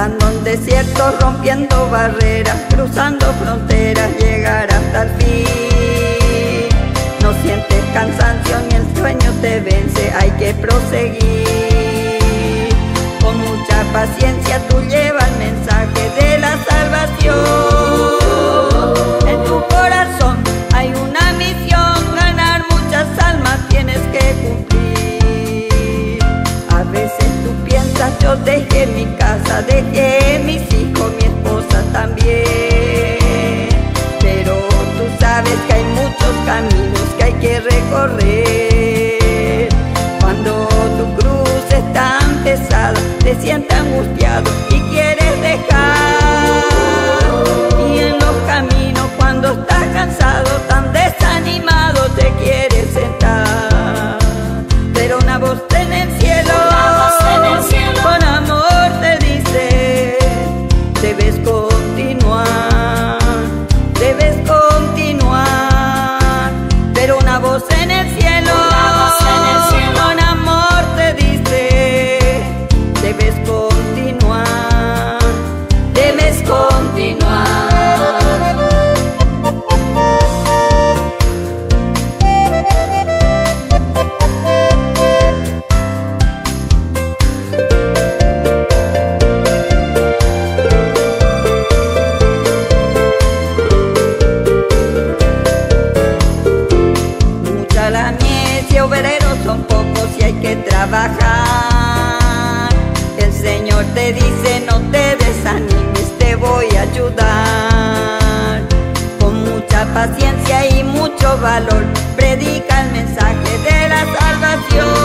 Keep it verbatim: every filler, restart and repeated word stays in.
Cruzando un desierto, rompiendo barreras, cruzando fronteras, llegar hasta el fin. No sientes cansancio ni el sueño te vence, hay que proseguir. Con mucha paciencia tú llevas el mensaje de la salvación. En tu corazón hay una misión, ganar muchas almas tienes que cumplir. A veces tú piensas, yo dejé mi casa, dejé mis hijos, mi esposa también. Pero tú sabes que hay muchos caminos que hay que recorrer. Cuando tu cruz es tan pesada, te sientes angustiado y quieres dejar. Y en los caminos cuando estás cansado, tan desanimado, te quieres sentar. Pero una voz en el cielo, con amor te dice, debes continuar, debes continuar. Pero una voz en el cielo, con amor te dice, debes continuar, debes continuar. La mies y obreros son pocos y hay que trabajar. El Señor te dice no te desanimes, te voy a ayudar. Con mucha paciencia y mucho valor, predica el mensaje de la salvación.